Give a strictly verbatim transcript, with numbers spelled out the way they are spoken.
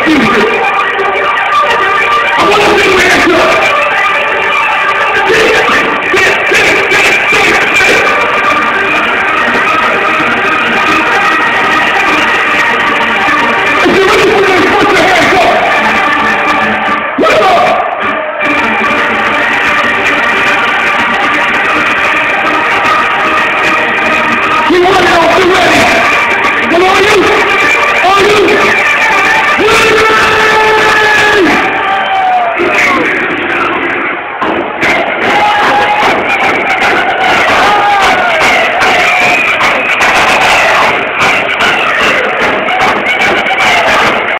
Jesus. I want to see your hands up. If you're ready for this, put your hands up. Let's go. You want to know if you're ready. Come on, you.